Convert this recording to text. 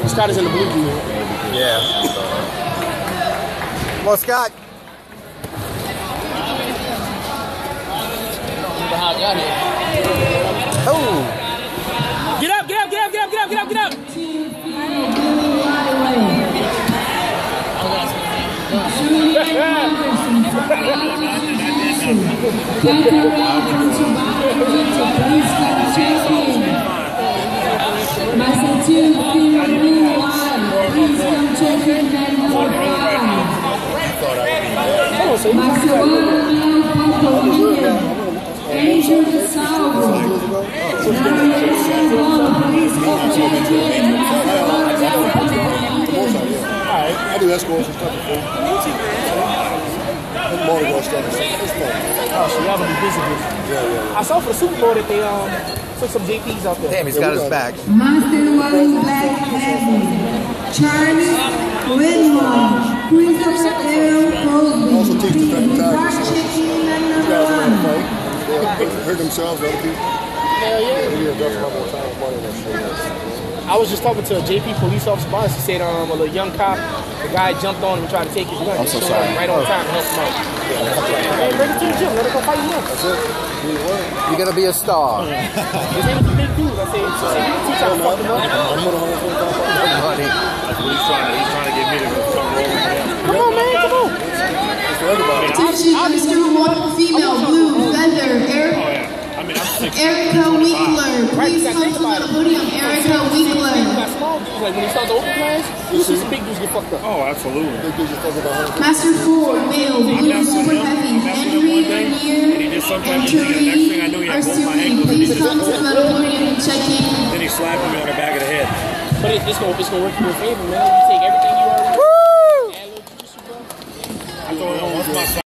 Scott is in the blue dude. Yeah. Come on, Scott. How I got here. Oh. Get up, get up, get up, get up, get up, get up, get up. I do escorts and stuff before. Motor stuff. Oh, so y'all gonna be busy. Yeah. I saw for the Super Bowl that they took some JPs out there. Damn, he's got his back. Master Wally Black Heavy, Charlie Whitmore, Queen of Air Crosby, Also teach the Rock tigers. Chicken You guys know how to fight. They hurt themselves, other people. Hell yeah. I was just talking to a JP police officer boss. He said a little young cop, the guy jumped on him and tried to take his gun. I'm so sorry. Right on time to help him out. Hey, bring it to the gym. Let him go fight him up. That's it. You're gonna be a star. His name is a big dude. I said, you can teach how to fuck him up. Honey. He's trying to get me to go start rolling down. Come on, man. Come on. Attention, Mr. One Female Blue Feather, Erica Winkler. Please come to the podium, Erica Winkler. Like when he starts the open class, you see some big dudes get fucked up. Oh, absolutely. Master 4, male, blue, super heavy, Henry, Rainier, and Therese are suing. Please come to the podium and check in. Then he slapped me on the back of the head. But it's gonna work in your favor, man. You take everything you already. Woo! Add a little juice, bro. I told him, once my